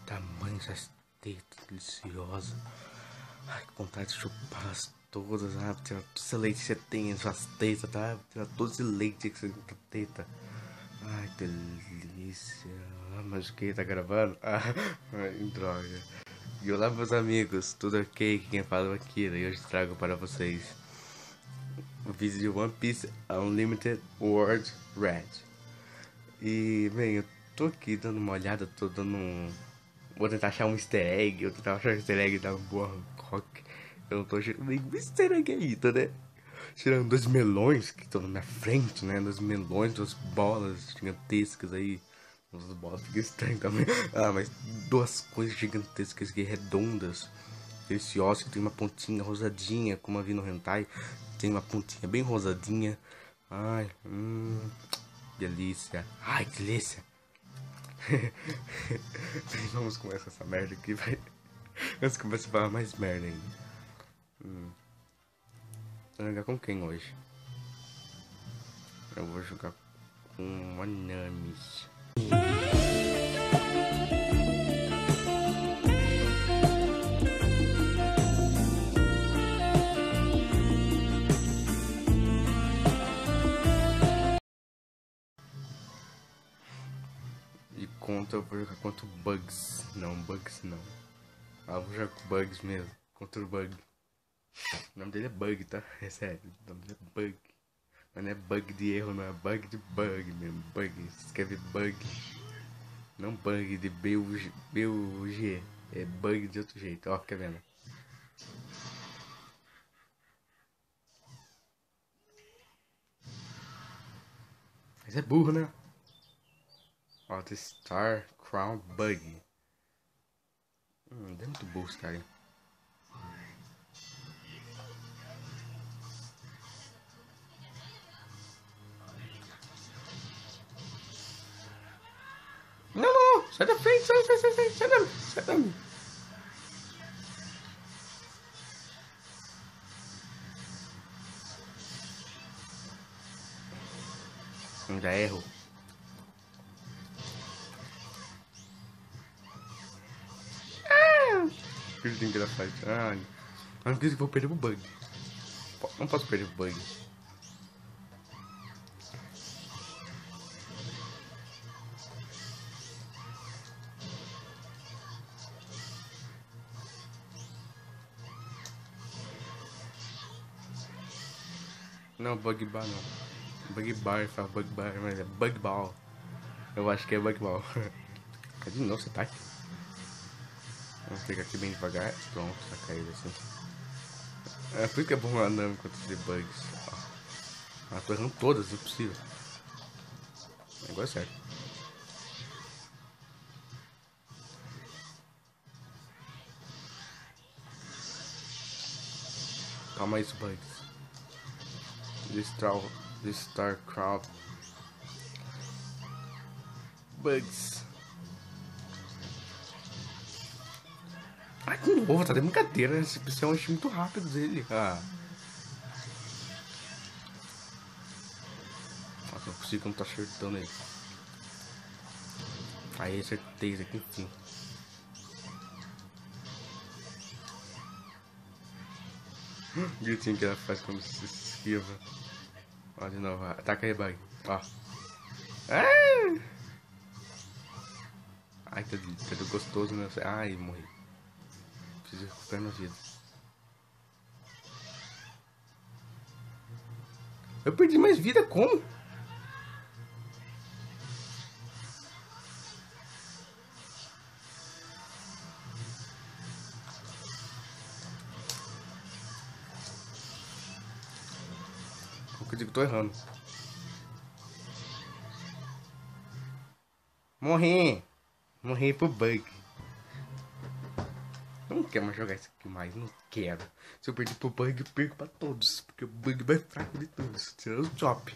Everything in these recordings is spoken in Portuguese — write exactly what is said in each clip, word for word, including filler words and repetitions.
tamanho essas tetas deliciosas. Ai, que vontade de chupá-las todas, sabe? Tirar todo esse leite que você tem em suas tetas, tá? Tirar todo esse leite que você tem na teta. Ai, que delícia. Ah, mas o que? Tá gravando? Ah, ai, droga. E olá, meus amigos, tudo ok? Quem fala é o Akira e hoje trago para vocês o vídeo de One Piece Unlimited World Red. E, bem, eu tô aqui dando uma olhada, tô dando um... Vou tentar achar um easter egg, eu tentar achar um easter egg da Boa Hancock. Eu não tô achando nenhum easter egg ainda, né? Tirando dois melões que estão na minha frente, né? Dois melões, duas bolas gigantescas aí. As bolas ficam estranhas também. Ah, mas duas coisas gigantescas aqui, redondas, deliciosas, que tem uma pontinha rosadinha, como eu vi no hentai. Tem uma pontinha bem rosadinha. Ai, hum, delícia. Ai, que delícia. Vamos começar essa merda aqui, vai. Antes que comece a falar mais merda ainda. Hum. Vou jogar com quem hoje? Eu vou jogar com Anamis. E contra, eu vou jogar contra o Bugs. Não, Bugs não. Ah, eu vou jogar com Bugs mesmo. Contra o Bug. O nome dele é Bug, tá? É sério. O nome dele é Bug. Mas não é bug de erro, não. É bug de bug mesmo. Bug. Se escreve bug. Não bug de B U G. É bug de outro jeito. Ó, fica vendo. Mas é burro, né? Ó, The Star Crown Bug. Hum, é muito burro esse cara, hein? Não, não, sai da frente, sai, sai, sai, sai, sai da, sai da mim. Já erro. Ah! O que tem que dar fight? Ah, não acredito que vou perder o bug. Não posso perder o bug. Não, bug bar não. Bug bar, fala bug bar, mas é bug ball. Eu acho que é bug ball. Cadê de novo esse ataque? Vamos pegar aqui bem devagar. Pronto, tá caído assim. É por isso que é bom a Nami contra esses bugs. Ah, tô errando todas, não é possível. O negócio é certo. Calma aí, isso, bugs. The Star, the Star Crowd. Bugs. Ai, de novo, tá de brincadeira, né? Esse P C é um eixo muito rápido dele. Ah. Nossa, não é possível que eu não tô acertando ele. Aí, acertei isso aqui, enfim. O gritinho que ela faz quando se esquiva. Ó, de novo, ataca aí, bug. Ó. Ah! Ai, tá, tá gostoso, né? Ai, morri. Preciso recuperar minha vida. Eu perdi mais vida, como? Como que eu digo que tô errando? Morri! Morri pro bug. Não quero mais jogar isso aqui mais, não quero. Se eu perder pro bug, eu perco pra todos. Porque o bug vai fraco de todos. Tirando o Chop.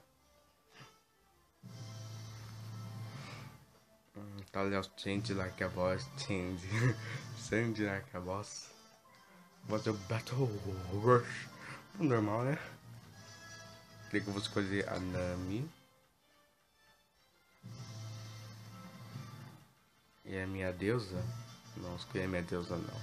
Hum, tá ali, change like a boss, change. Change like a boss. What's a battle rush? Normal, né? Creio que eu vou escolher a Nami. E é minha deusa? Não, escolhi a minha deusa não.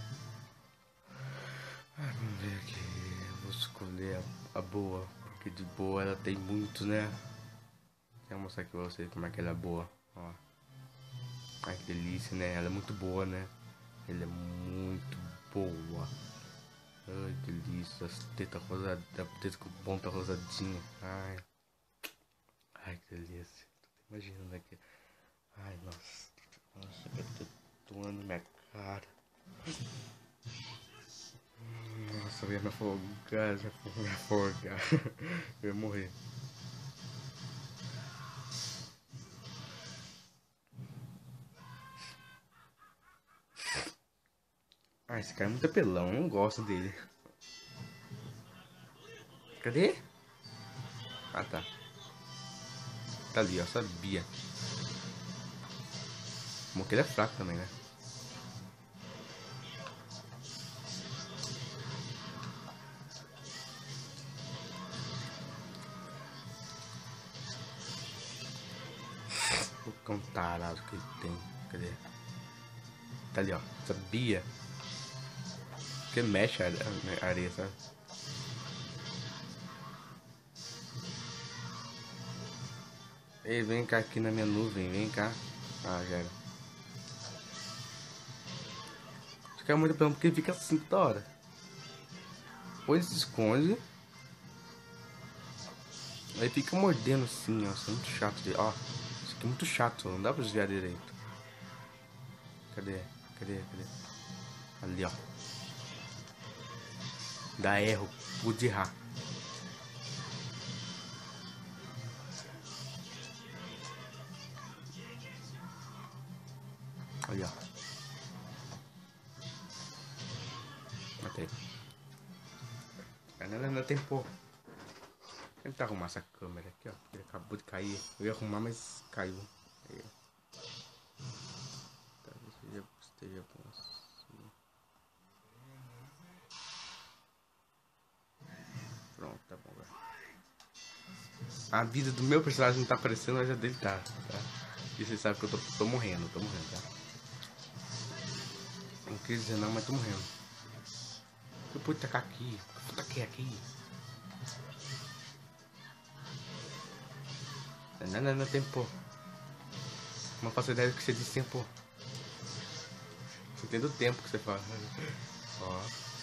Ah, vamos ver aqui. Eu vou escolher a, a boa. Porque de boa ela tem muito, né? Quero mostrar aqui pra vocês como é que ela é boa. Ó. Ai que delícia, né? Ela é muito boa, né? Ela é muito boa. Ai que delícia. As tetas rosadas. A teta com ponta rosadinha. Ai. Ai que delícia. Tô imaginando aqui. Ai nossa. Nossa, eu tô doendo minha cara. Nossa, eu ia me afogar, já vou me afogar. Eu ia morrer. Ah, esse cara é muito apelão, eu não gosto dele. Cadê? Ah, tá. Tá ali, ó, sabia. Bom que ele é fraco também, né? O cão tarado que ele tem. Cadê? Tá ali, ó. Sabia. Porque mexe a a areia, sabe? Ei, vem cá aqui na minha nuvem, vem cá. Ah, já era. Fica muito apelão porque ele fica assim toda hora. Ou ele se esconde. Aí fica mordendo assim, ó. Isso é muito chato. De... Ó, isso aqui é muito chato. Não dá pra desviar direito. Cadê? Cadê? Cadê? Ali, ó. Dá erro. Pude errar. Ali, ó. Matei. Ainda ainda tem pô. Vou tentar arrumar essa câmera aqui, ó. Ele acabou de cair. Eu ia arrumar, mas caiu. Aí, talvez esteja, esteja bom assim. Pronto, tá bom, velho. A vida do meu personagem não tá aparecendo, mas a dele tá, tá? E você sabe que eu tô, tô morrendo, tô morrendo, tá? Não quis dizer não, mas tô morrendo. Eu pude tacar aqui. Eu taquei aqui. Não, não, não, tempo. Não faço ideia do que você disse tempo. Você tem do tempo que você fala. Ó.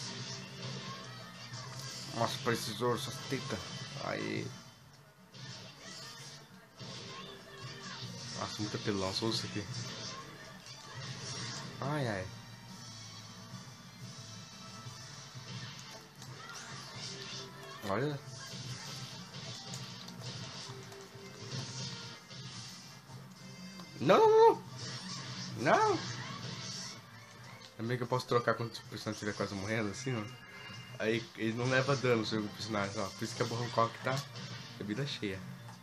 Nossa, precisou, só teta. Aí. Nossa, muito apelão, só uso isso aqui. Ai, ai. Olha. Não, não, não. Não. É meio que eu posso trocar quando o personagem estiver quase morrendo, assim, ó. Aí ele não leva dano sobre o personagem, ó. Por isso que a Borrocock tá de vida cheia.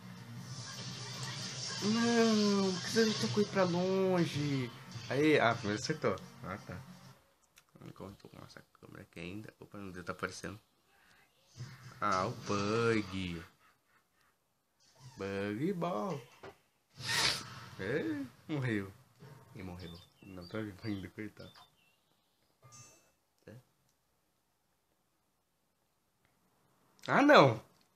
Não, precisa de ter que ir pra longe. Aí, ah, primeiro acertou. Ah, tá. Enquanto com essa câmera aqui ainda. Opa, meu Deus, tá aparecendo. Ah, o bug. Bug ball. É, morreu. E morreu. Não tá vivo ainda, coitado. É. Ah, não.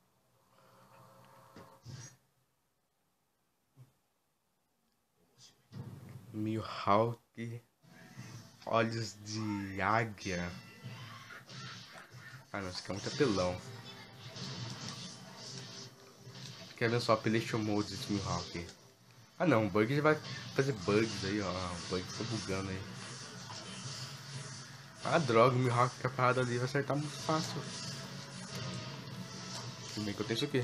Mihawk. Olhos de águia. Ah, não, isso aqui é muito apelão. Quer ver só a Pelation Mode de Mihawk? Ah não, o bug já vai fazer bugs aí, ó. O bug tá bugando aí. Ah, droga, o Mihawk fica parado ali, vai acertar muito fácil. Tudo bem que eu tenho isso aqui.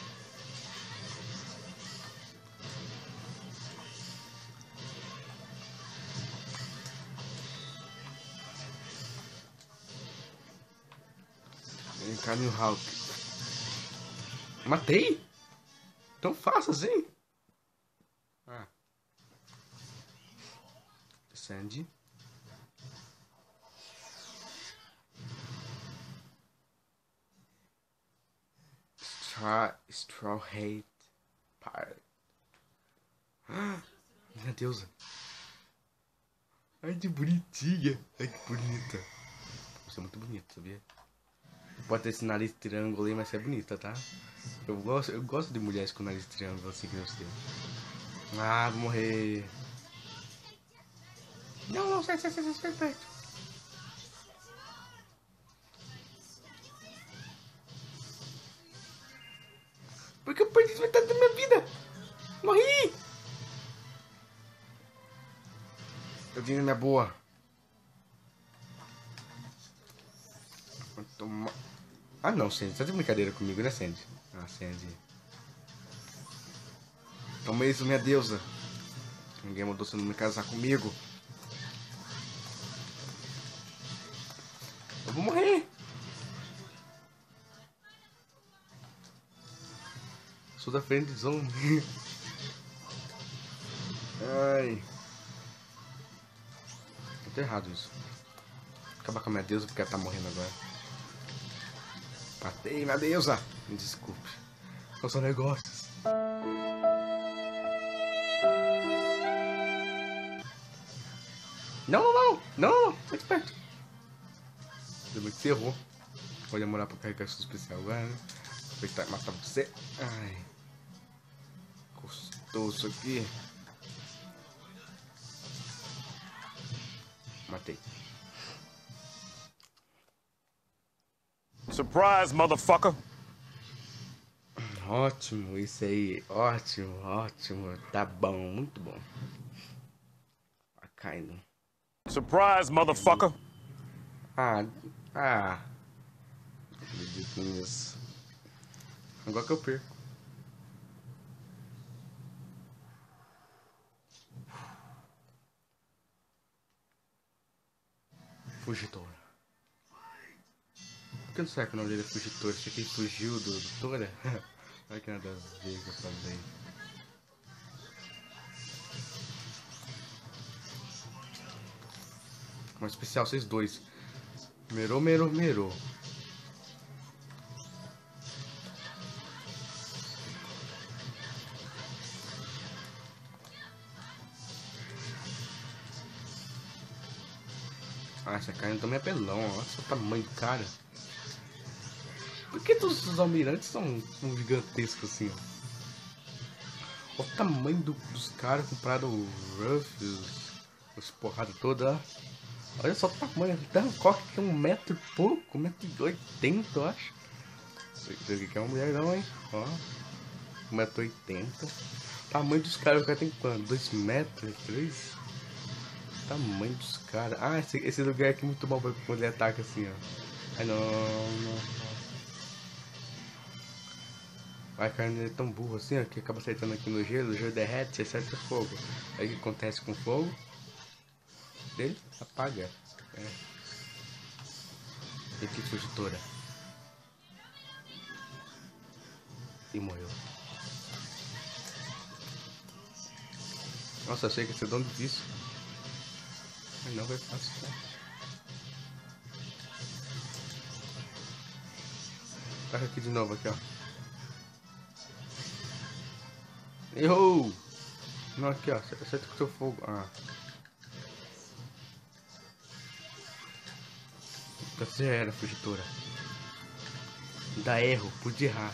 Vem cá, Mihawk. Matei? Tão fácil assim? Ah. Sandy. Straw, Straw Hate Pirate. Ah, minha deusa. Ai, que bonitinha. Ai, que bonita. Você é muito bonita, sabia? Pode ter esse nariz triângulo aí, mas você é bonita, tá? Eu gosto, eu gosto de mulheres com nariz triângulo assim que você. Ah, vou morrer. Não, não, sai, sai, sai, sai perto. Porque eu perdi metade da minha vida. Morri. Eu vim na minha boa. Vou tomar... Ah não, Sandy, tá de brincadeira comigo, né, Sandy? Ah, Sandy. Toma isso, minha deusa. Ninguém mandou você não me casar comigo. Eu vou morrer. Sou da friend zone. Ai. Tá errado isso. Acabar com a minha deusa porque ela tá morrendo agora. Matei minha deusa. Me desculpe. São só negócios. Não, não, não. Não, não. Sai de perto. Depois que você errou. Vai demorar pra carregar isso especial agora, né? Aproveitar e matar você. Ai. Gostoso aqui. Matei. Surprise, motherfucker! Ótimo, isso aí. Ótimo, ótimo. Tá bom, muito bom. Tá caindo. Surprise, motherfucker! Ah, ah. Não acredito nisso. Agora que eu perco. Fugitora. Por que não será que o nome dele é Fugitora? Você que fugiu do, do Tora? Olha que nada a ver que eu falei. Um especial, vocês dois. Merou, merou, merou. Ah, essa carne também é pelão, olha o tamanho do cara. Por que todos os almirantes são, são gigantescos assim, ó? Olha o tamanho do, dos caras compraram o Ruff, os, os porrada toda, ó. Olha só o tamanho, da Hancock que é um metro e pouco, um metro e oitenta, eu acho. Isso aqui que é uma mulher não, hein? Ó, um metro e oitenta. Tamanho dos caras, o cara tem quanto? Dois metros, três? Tamanho dos caras. Ah, esse, esse lugar aqui é muito bom pra quando ele ataca assim, ó. Ai, não, não. Ai, carne é tão burro assim, ó, que acaba acertando aqui no gelo, o gelo derrete, acerta fogo. Aí o que acontece com o fogo? Ele apaga. É. E que fugitora. E morreu. Nossa, achei que ia ser dono disso. Mas não vai fácil, tá? Taca aqui de novo, aqui, ó. Errou! Não, aqui, ó. Acerta com o seu fogo. Ah. Você já era fugitora. Dá erro, pude errar.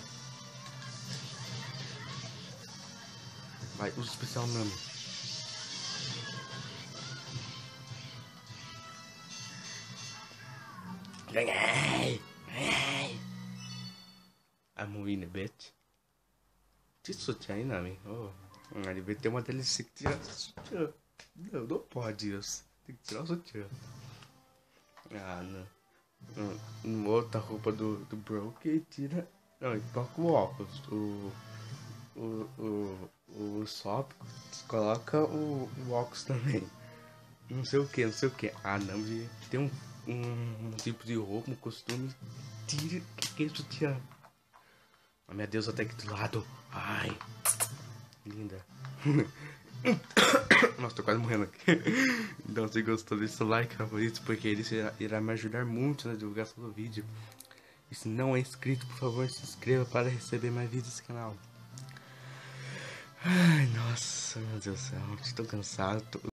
Vai, usa o especial nome. Ganhei! Ganhei! I'm winning, bitch. Tira o sutiã aí, Nami. Oh, ele vai ter uma delícia que tirar o sutiã. Não, não pode isso. Tem que tirar o sutiã. Ah, não. Não, não outra roupa do, do bro que tira. Não, ele coloca o óculos. O. O. O. O Sop coloca o, o óculos também. Não sei o que, não sei o que. Ah, não, de, tem um, um, um tipo de roupa, um costume. Tira que que é sutiã. Oh, meu Deus, até aqui do lado. Ai, linda. Nossa, tô quase morrendo aqui. Então, se gostou, deixa seu like, favorito, porque isso irá, irá me ajudar muito na divulgação do vídeo. E se não é inscrito, por favor, se inscreva para receber mais vídeos desse canal. Ai, nossa, meu Deus do céu, estou cansado. Tô...